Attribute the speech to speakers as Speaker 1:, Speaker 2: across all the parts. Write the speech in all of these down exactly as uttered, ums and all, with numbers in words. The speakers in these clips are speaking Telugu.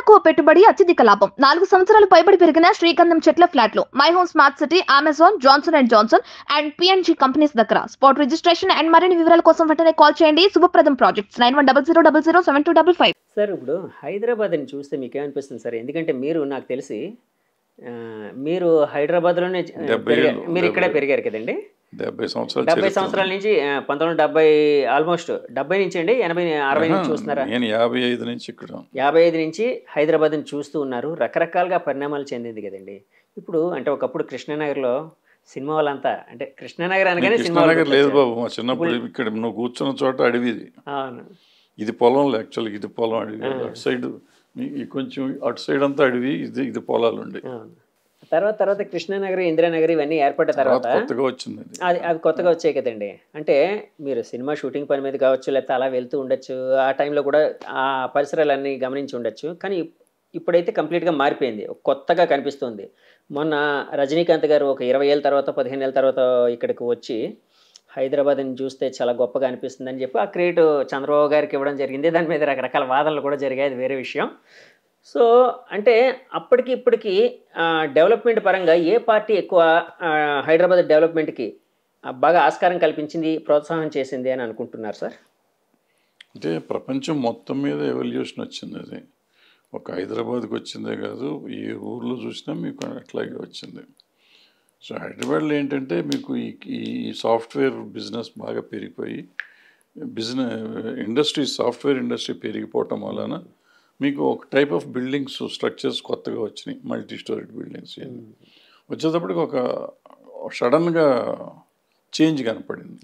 Speaker 1: తక్కువ పెట్టుబడి అత్యధిక లాభం నాలుగు సంవత్సరాలు పైబడి పెరిగిన శ్రీగంధం చెట్ల ఫ్లాట్లు my home smart city Amazon Johnson and Johnson and PNG companies దగ్గర స్పాట్ రిజిస్ట్రేషన్ అండ్ మరిన్ని వివరాల కోసం వెంటనే కాల్ చేయండి. Shubhapradam projects nine one double zero double zero seven two double five.
Speaker 2: Sir ఇప్పుడు హైదరాబాద్ అని చూస్తే మీకు ఏమనిపిస్తుంది సార్? ఎందుకంటే మీరు నాకు తెలిసి మీరు హైదరాబాద్లోనే మీరు ఇక్కడే పెరిగారు కదండి.
Speaker 3: డెబ్బై సంవత్సరాలు
Speaker 2: డెబ్బై సంవత్సరాల నుంచి పంతొమ్మిది డెబ్బై ఆల్మోస్ట్ డెబ్బై నుంచి అండి ఎనభై అరవై నుంచి చూస్తున్నారా?
Speaker 3: నేను యాభై ఐదు నుంచి ఇక్కడ
Speaker 2: యాభై ఐదు నుంచి హైదరాబాద్ని చూస్తూ ఉన్నారు. రకరకాలుగా పరిణామాలు చెందింది కదండి. ఇప్పుడు అంటే ఒకప్పుడు కృష్ణానగర్లో సినిమా వాళ్ళంతా అంటే కృష్ణానగర్ అనగానే
Speaker 3: కృష్ణానగర్ లేదు బాబు. మా చిన్నప్పుడు ఇక్కడ నువ్వు కూర్చున్న చోట అడవిది.
Speaker 2: అవును,
Speaker 3: ఇది పొలం. యాక్చువల్గా ఇది పొలం అడవి. అటు సైడ్ కొంచెం అటు సైడ్ అంతా అడవి, ఇది ఇది పొలాలు ఉండే.
Speaker 2: తర్వాత తర్వాత కృష్ణానగర్, ఇందిరానగర్ ఇవన్నీ ఏర్పడిన తర్వాత
Speaker 3: కొత్తగా వచ్చింది
Speaker 2: అది అవి కొత్తగా వచ్చాయి కదండి. అంటే మీరు సినిమా షూటింగ్ పని మీద కావచ్చు, లేకపోతే అలా వెళ్తూ ఉండొచ్చు, ఆ టైంలో కూడా ఆ పరిసరాలన్నీ గమనించి ఉండొచ్చు. కానీ ఇప్పుడైతే కంప్లీట్గా మారిపోయింది, కొత్తగా కనిపిస్తుంది. మొన్న రజనీకాంత్ గారు ఒక ఇరవై ఏళ్ళ తర్వాత పదిహేను ఏళ్ళ తర్వాత ఇక్కడికి వచ్చి హైదరాబాద్ని చూస్తే చాలా గొప్పగా అనిపిస్తుంది అని చెప్పి ఆ క్రెడిట్ చంద్రబాబు గారికి ఇవ్వడం జరిగింది. దాని మీద రకరకాల వాదనలు కూడా జరిగాయి, అది వేరే విషయం. సో అంటే అప్పటికి ఇప్పటికి డెవలప్మెంట్ పరంగా ఏ పార్టీ ఎక్కువ హైదరాబాద్ డెవలప్మెంట్కి బాగా ఆస్కారం కల్పించింది, ప్రోత్సాహం చేసింది అని అనుకుంటున్నారు సార్?
Speaker 3: అంటే ప్రపంచం మొత్తం మీద ఎవల్యూషన్ వచ్చింది. అది ఒక హైదరాబాద్కి వచ్చిందే కాదు, ఏ ఊర్లో చూసినా మీకు అట్లాగే వచ్చింది. సో హైదరాబాద్లో ఏంటంటే మీకు ఈ ఈ సాఫ్ట్వేర్ బిజినెస్ బాగా పెరిగిపోయి బిజినెస్ ఇండస్ట్రీ సాఫ్ట్వేర్ ఇండస్ట్రీ పెరిగిపోవటం వలన మీకు ఒక టైప్ ఆఫ్ బిల్డింగ్స్ స్ట్రక్చర్స్ కొత్తగా వచ్చినాయి, మల్టీ స్టోరీడ్ బిల్డింగ్స్. వచ్చేటప్పటికి ఒక సడన్గా చేంజ్ కనపడింది.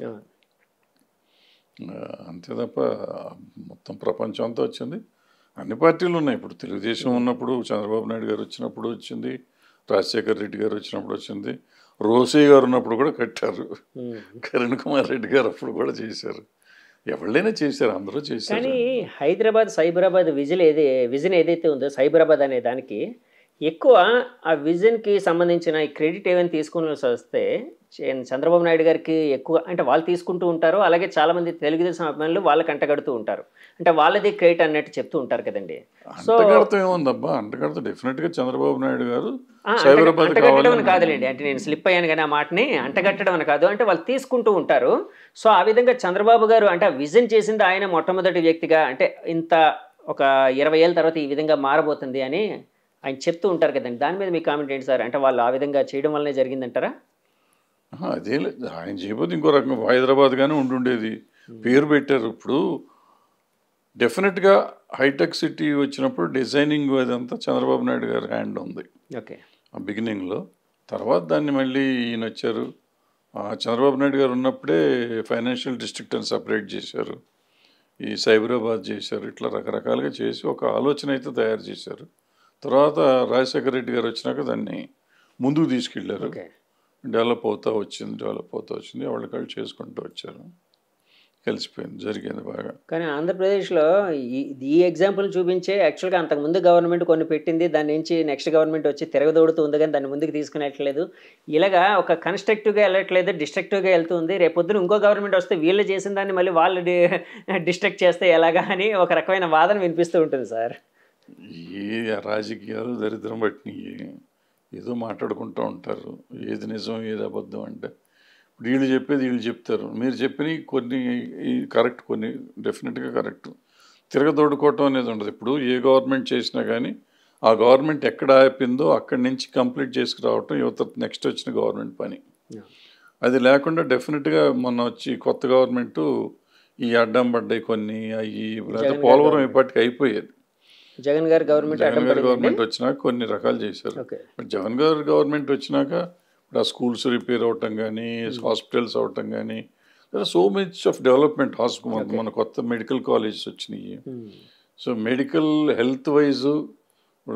Speaker 3: అంతే తప్ప మొత్తం ప్రపంచం అంతా వచ్చింది. అన్ని పార్టీలు ఉన్నాయి. ఇప్పుడు తెలుగుదేశం ఉన్నప్పుడు చంద్రబాబు నాయుడు గారు వచ్చినప్పుడు వచ్చింది, రాజశేఖర్ రెడ్డి గారు వచ్చినప్పుడు వచ్చింది, రోసే గారు ఉన్నప్పుడు కూడా కట్టారు, కిరణ్ కుమార్ రెడ్డి గారు అప్పుడు కూడా చేశారు, ఎవరైనా చేశారు, అందరూ చేశారు.
Speaker 2: కానీ హైదరాబాద్ సైబరాబాద్ విజన్ ఏది విజన్ ఏదైతే ఉందో సైబరాబాద్ అనే దానికి ఎక్కువ ఆ విజన్కి సంబంధించిన ఈ క్రెడిట్ ఏమైనా తీసుకుని వస్తే చంద్రబాబు నాయుడు గారికి ఎక్కువ అంటే వాళ్ళు తీసుకుంటూ ఉంటారు. అలాగే చాలామంది తెలుగుదేశం అభిమానులు వాళ్ళకి అంటగడుతూ ఉంటారు, అంటే వాళ్ళది క్రెడిట్ అన్నట్టు చెప్తూ ఉంటారు కదండి. సో
Speaker 3: అంటగడతా ఏముందబ్బా, అంటగడతా డెఫినెట్గా చంద్రబాబు నాయుడు గారు
Speaker 2: అంటగట్టడం అని కాదులేండి, అంటే నేను స్లిప్ అయ్యాను కానీ ఆ మాటని అంటగట్టడం అని కాదు, అంటే వాళ్ళు తీసుకుంటూ ఉంటారు. సో ఆ విధంగా చంద్రబాబు గారు అంటే విజన్ చేసింది ఆయన మొట్టమొదటి వ్యక్తిగా, అంటే ఇంత ఒక ఇరవై ఏళ్ళ తర్వాత ఈ విధంగా మారబోతుంది అని ఆయన చెప్తూ ఉంటారు కదండి. దాని మీద మీ కామెంట్ ఏంటి సార్? అంటే వాళ్ళు ఆ విధంగా చేయడం వల్లనే జరిగిందంటారా?
Speaker 3: అదే లేదు, ఆయన చేయబోతే ఇంకో రకంగా హైదరాబాద్ గానే ఉండుండేది, పేరు పెట్టారు. ఇప్పుడు డెఫినెట్గా హైటెక్ సిటీ వచ్చినప్పుడు డిజైనింగ్ అదంతా చంద్రబాబు నాయుడు గారి హ్యాండ్ ఉంది.
Speaker 2: ఓకే,
Speaker 3: ఆ బిగినింగ్లో. తర్వాత దాన్ని మళ్ళీ ఈయన వచ్చారు, చంద్రబాబు నాయుడు గారు ఉన్నప్పుడే ఫైనాన్షియల్ డిస్ట్రిక్ట్ అని సపరేట్ చేశారు, ఈ సైబరాబాద్ చేశారు, ఇట్లా రకరకాలుగా చేసి ఒక ఆలోచన అయితే తయారు చేశారు. తర్వాత రాజశేఖర రెడ్డి గారు వచ్చినాక దాన్ని ముందుకు తీసుకెళ్ళారు, డెవలప్ అవుతూ వచ్చింది డెవలప్ అవుతూ వచ్చింది వాళ్ళు కలిసి చేసుకుంటూ వచ్చారు, కలిసిపోయింది, జరిగింది బాగా.
Speaker 2: కానీ ఆంధ్రప్రదేశ్లో ఈ ఈ ఎగ్జాంపుల్ చూపించే యాక్చువల్గా అంతకుముందు గవర్నమెంట్ కొన్ని పెట్టింది, దాని నుంచి నెక్స్ట్ గవర్నమెంట్ వచ్చి తిరగదోడుతూ ఉంది, కానీ దాన్ని ముందుకు తీసుకుని వెళ్ళట్లేదు. ఇలాగా ఒక కన్స్ట్రక్టివ్గా వెళ్ళట్లేదు, డిస్ట్రక్టివ్గా వెళ్తుంది. రేపొద్దున ఇంకో గవర్నమెంట్ వస్తే వీళ్ళు చేసిన దాన్ని మళ్ళీ వాళ్ళు డిస్ట్రక్ట్ చేస్తే ఎలాగా అని ఒక రకమైన వాదన వినిపిస్తూ ఉంటుంది సార్.
Speaker 3: ఈ రాజకీయాలు దరిద్రం పట్టినాయి, ఏదో మాట్లాడుకుంటూ ఉంటారు, ఏది నిజం ఏది అబద్ధం అంటే వీళ్ళు చెప్పేది వీళ్ళు చెప్తారు, మీరు చెప్పినవి కొన్ని కరెక్ట్, కొన్ని డెఫినెట్గా కరెక్ట్. తిరగదోడుకోవటం అనేది ఉండదు. ఇప్పుడు ఏ గవర్నమెంట్ చేసినా కానీ ఆ గవర్నమెంట్ ఎక్కడ ఆపిందో అక్కడి నుంచి కంప్లీట్ చేసుకురావటం యువత నెక్స్ట్ వచ్చిన గవర్నమెంట్ పని. అది లేకుండా డెఫినెట్గా మొన్న వచ్చి కొత్త గవర్నమెంటు ఈ అడ్డం పడ్డాయి కొన్ని, అవి పోలవరం ఇప్పటికి అయిపోయేది.
Speaker 2: జగన్ గారి గవర్నమెంట్
Speaker 3: జగన్ గారి గవర్నమెంట్ వచ్చినాక కొన్ని రకాలు చేశారు. బట్ జగన్ గారి గవర్నమెంట్ వచ్చినాక ఇప్పుడు ఆ స్కూల్స్ రిపేర్ అవటం కానీ, హాస్పిటల్స్ అవటం కానీ, so much of development. Hospital మన కొత్త మెడికల్ కాలేజెస్ వచ్చినాయి. సో మెడికల్ హెల్త్ వైజ్ ఇప్పుడు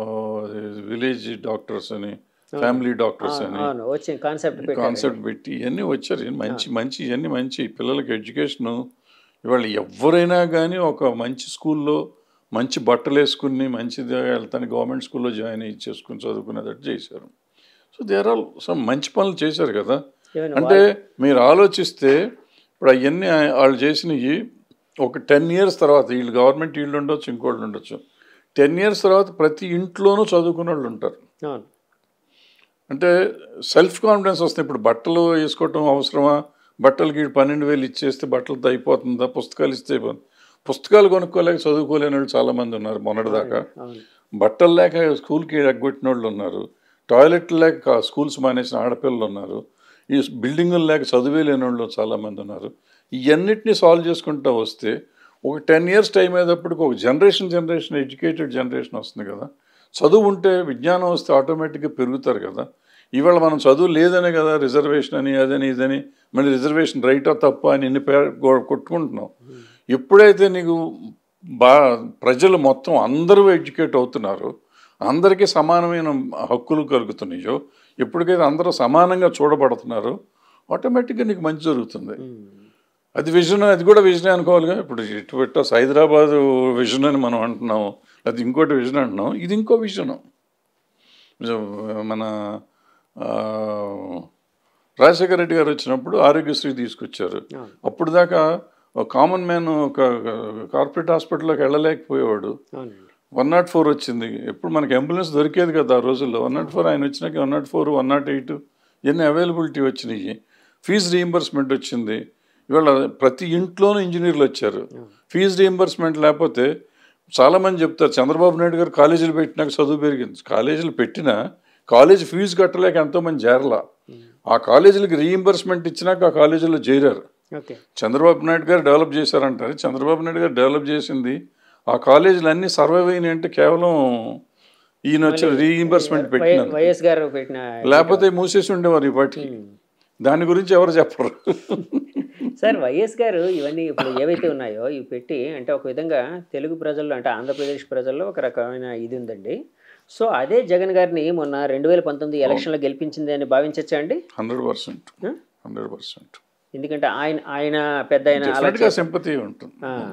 Speaker 3: విలేజ్ డాక్టర్స్ అని, ఫ్యామిలీ డాక్టర్స్ అని కాన్సెప్ట్ పెట్టి ఇవన్నీ వచ్చారు. మంచి మంచి ఇవన్నీ మంచి పిల్లలకి ఎడ్యుకేషను. ఇవాళ ఎవరైనా కానీ ఒక మంచి స్కూల్లో మంచి బట్టలు వేసుకుని మంచిగా వెళ్తాను గవర్నమెంట్ స్కూల్లో జాయిన్ అయ్యి చేసుకుని చదువుకునేటట్టు చేశారు. సో దేర్ ఆల్ సమ్ మంచి పనులు చేశారు కదా. అంటే మీరు ఆలోచిస్తే ఇప్పుడు అవన్నీ వాళ్ళు చేసినవి ఒక టెన్ ఇయర్స్ తర్వాత వీళ్ళు గవర్నమెంట్ వీళ్ళు ఉండొచ్చు, ఇంకోళ్ళు ఉండొచ్చు, టెన్ ఇయర్స్ తర్వాత ప్రతి ఇంట్లోనూ చదువుకునే వాళ్ళు ఉంటారు. అంటే సెల్ఫ్ కాన్ఫిడెన్స్ వస్తుంది. ఇప్పుడు బట్టలు వేసుకోవటం అవసరమా, బట్టలకి పన్నెండు వేలు ఇచ్చేస్తే బట్టలతో అయిపోతుందా, పుస్తకాలు ఇస్తే అయిపోతుంది. పుస్తకాలు కొనుక్కోలేక చదువుకోలేని వాళ్ళు చాలామంది ఉన్నారు. మొన్నటిదాకా బట్టలు లేక స్కూల్కి ఎగ్గొట్టిన వాళ్ళు ఉన్నారు, టాయిలెట్లు లేక స్కూల్స్ మానేసిన ఆడపిల్లలు ఉన్నారు, ఈ బిల్డింగులు లేక చదివే లేని వాళ్ళు చాలామంది ఉన్నారు. ఇవన్నిటినీ సాల్వ్ చేసుకుంటూ వస్తే ఒక టెన్ ఇయర్స్ టైం అయ్యేటప్పటికి ఒక జనరేషన్ జనరేషన్ ఎడ్యుకేటెడ్ జనరేషన్ వస్తుంది కదా. చదువు ఉంటే విజ్ఞానం వస్తే ఆటోమేటిక్గా పెరుగుతారు కదా. ఇవాళ మనం చదువు లేదనే కదా రిజర్వేషన్ అని అదని ఇదని మళ్ళీ రిజర్వేషన్ రైటా తప్ప అని ఇన్ని పేరు కొట్టుకుంటున్నాం. ఎప్పుడైతే నీకు బా ప్రజలు మొత్తం అందరూ ఎడ్యుకేట్ అవుతున్నారు, అందరికీ సమానమైన హక్కులు కలుగుతున్నాయో, ఎప్పటికైతే అందరూ సమానంగా చూడబడుతున్నారు, ఆటోమేటిక్గా నీకు మంచి జరుగుతుంది. అది విజన్, అది కూడా విజనే అనుకోవాలిగా. ఇప్పుడు ఇటు పెట్ట హైదరాబాద్ విజన్ అని మనం అంటున్నాము, అది ఇంకోటి విజన్ అంటున్నాం, ఇది ఇంకో విజను. మన రాజశేఖర రెడ్డి గారు వచ్చినప్పుడు ఆరోగ్యశ్రీ తీసుకొచ్చారు. అప్పుడు దాకా ఒక కామన్ మ్యాన్ ఒక కార్పొరేట్ హాస్పిటల్లోకి వెళ్ళలేకపోయేవాడు. వన్ నాట్ ఫోర్ వచ్చింది. ఎప్పుడు మనకి అంబులెన్స్ దొరికేది కదా ఆ రోజుల్లో. వన్ నాట్ ఫోర్ ఆయన వచ్చినాక one nought four one nought eight ఇవన్నీ అవైలబిలిటీ వచ్చినాయి. ఫీజు రీయింబర్స్మెంట్ వచ్చింది. ఇవాళ ప్రతి ఇంట్లోనూ ఇంజనీర్లు వచ్చారు. ఫీజు రీయింబర్స్మెంట్ లేకపోతే చాలామంది చెప్తారు చంద్రబాబు నాయుడు గారు కాలేజీలు పెట్టినాక చదువు పెరిగింది. కాలేజీలు పెట్టినా కాలేజీ ఫీజు కట్టలేక ఎంతోమంది చేరలా. ఆ కాలేజీలకు రీయింబర్స్మెంట్ ఇచ్చినాక ఆ కాలేజీలో చేరారు. చంద్రబాబు నాయుడు గారు డెవలప్ చేశారంటారు. చంద్రబాబు నాయుడు గారు డెవలప్ చేసింది ఆ కాలేజీలు అన్నీ సర్వైవ్ అయినాయి అంటే కేవలం ఈయన వచ్చి రీయింబర్స్మెంట్ పెట్టిన, లేకపోతే మూసేసి ఉండేవారు ఇప్పటికి. దాని గురించి ఎవరు చెప్పరు
Speaker 2: సార్. వైఎస్ గారు ఇవన్నీ ఇప్పుడు ఏవైతే ఉన్నాయో ఇవి పెట్టి, అంటే ఒక విధంగా తెలుగు ప్రజల్లో, అంటే ఆంధ్రప్రదేశ్ ప్రజల్లో ఒక రకమైన ఇది ఉందండి. సో అదే జగన్ గారిని మొన్న రెండు వేల పంతొమ్మిది ఎలక్షన్లో గెలిపించింది అని భావించచ్చా అండి?
Speaker 3: హండ్రెడ్ పర్సెంట్ హండ్రెడ్ పర్సెంట్
Speaker 2: ఎందుకంటే ఆయన ఆయన పెద్ద ఆయన
Speaker 3: సింపతి ఉంటుంది.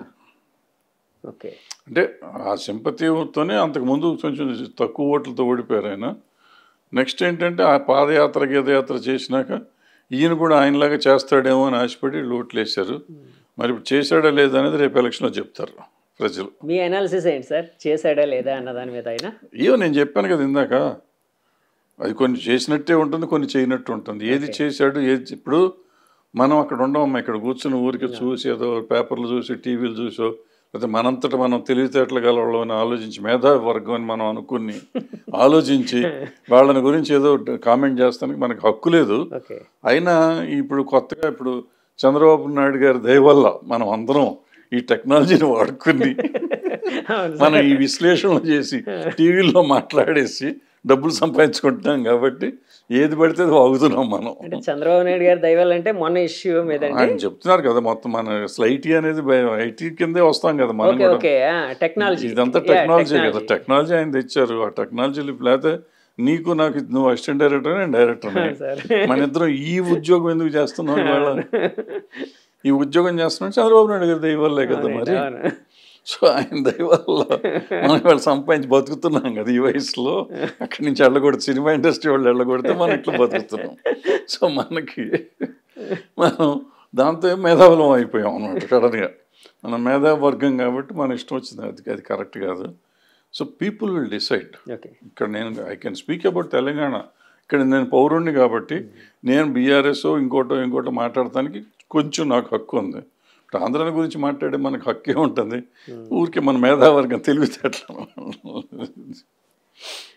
Speaker 2: ఓకే,
Speaker 3: అంటే ఆ సింపతితోనే అంతకుముందు కొంచెం తక్కువ ఓట్లతో ఓడిపోయారు ఆయన. నెక్స్ట్ ఏంటంటే ఆ పాదయాత్ర గీదయాత్ర చేసినాక ఈయన కూడా ఆయనలాగా చేస్తాడేమో అని ఆశపడి ఓట్లు వేశారు. మరి ఇప్పుడు చేశాడా లేదా అనేది రేపు ఎలక్షన్లో చెప్తారు ప్రజలు.
Speaker 2: మీ అనాలిసిస్ ఏంటి సార్, చేశాడా లేదా అన్న దాని మీద? ఆయన
Speaker 3: ఏమో నేను చెప్పాను కదా ఇందాక, అది కొన్ని చేసినట్టే ఉంటుంది, కొన్ని చేయనట్టు ఉంటుంది. ఏది చేశాడు ఏది, ఇప్పుడు మనం అక్కడ ఉండమమ్మా, ఇక్కడ కూర్చుని ఊరికి చూసి ఏదో పేపర్లు చూసి టీవీలు చూసో, లేకపోతే మనంతటా మనం తెలివితేటలు గలవాళ్ళం అని ఆలోచించి, మేధావి వర్గం అని మనం అనుకుని ఆలోచించి వాళ్ళని గురించి ఏదో కామెంట్ చేస్తానికి మనకు హక్కు లేదు. అయినా ఇప్పుడు కొత్తగా ఇప్పుడు చంద్రబాబు నాయుడు గారి దయ వల్ల మనం అందరం ఈ టెక్నాలజీని వాడుకుని మనం ఈ విశ్లేషణలు చేసి టీవీల్లో మాట్లాడేసి డబ్బులు సంపాదించుకుంటున్నాం కాబట్టి ఏది పడితే అది వాగుతున్నాం మనం.
Speaker 2: అంటే చంద్రబాబు నాయుడు గారి దయ వల్ల అంటే మొన్న ఇష్యూ మీద
Speaker 3: ఆయన చెప్తున్నారు కదా, మొత్తం మన ఐటీ అనేది ఐటీ కిందే వస్తాం కదా మనం.
Speaker 2: టెక్నాలజీ
Speaker 3: ఇదంతా టెక్నాలజీ కదా, టెక్నాలజీ ఆయన తెచ్చారు. ఆ టెక్నాలజీలు లేకపోతే నీకు నాకు నువ్వు అసిస్టెంట్ డైరెక్టర్ నేను డైరెక్టర్, మన ఇద్దరం ఈ ఉద్యోగం ఎందుకు చేస్తున్నాం ఇవాళ? ఈ ఉద్యోగం చేస్తున్నాం చంద్రబాబు నాయుడు గారి దయ వల్లే కదా మరి. సో ఆయన దయ వల్ల మనం ఇవాళ సంపాదించి బతుకుతున్నాం కదా ఈ వయసులో. అక్కడి నుంచి వెళ్ళకూడదు, సినిమా ఇండస్ట్రీ వాళ్ళు వెళ్ళకూడితే మనం ఇట్లా బతుకుతున్నాం. సో మనకి మనం దాంతో మేధావులం అయిపోయాం అన్నమాట సడన్గా. మన మేధావి వర్గం కాబట్టి మన ఇష్టం వచ్చింది, అది అది కరెక్ట్ కాదు. So people will decide. ఇక్కడ నేను I can speak about Telangana. ఇక్కడ నేను పౌరుణ్ణి కాబట్టి నేను బీఆర్ఎస్ ఇంకోటో ఇంకోటో మాట్లాడటానికి కొంచెం నాకు హక్కు ఉంది. ఆంధ్రాని గురించి మాట్లాడే మనకు హక్కే ఉంటుంది. ఊరికే మన మేధావర్గం తెలివితేటలు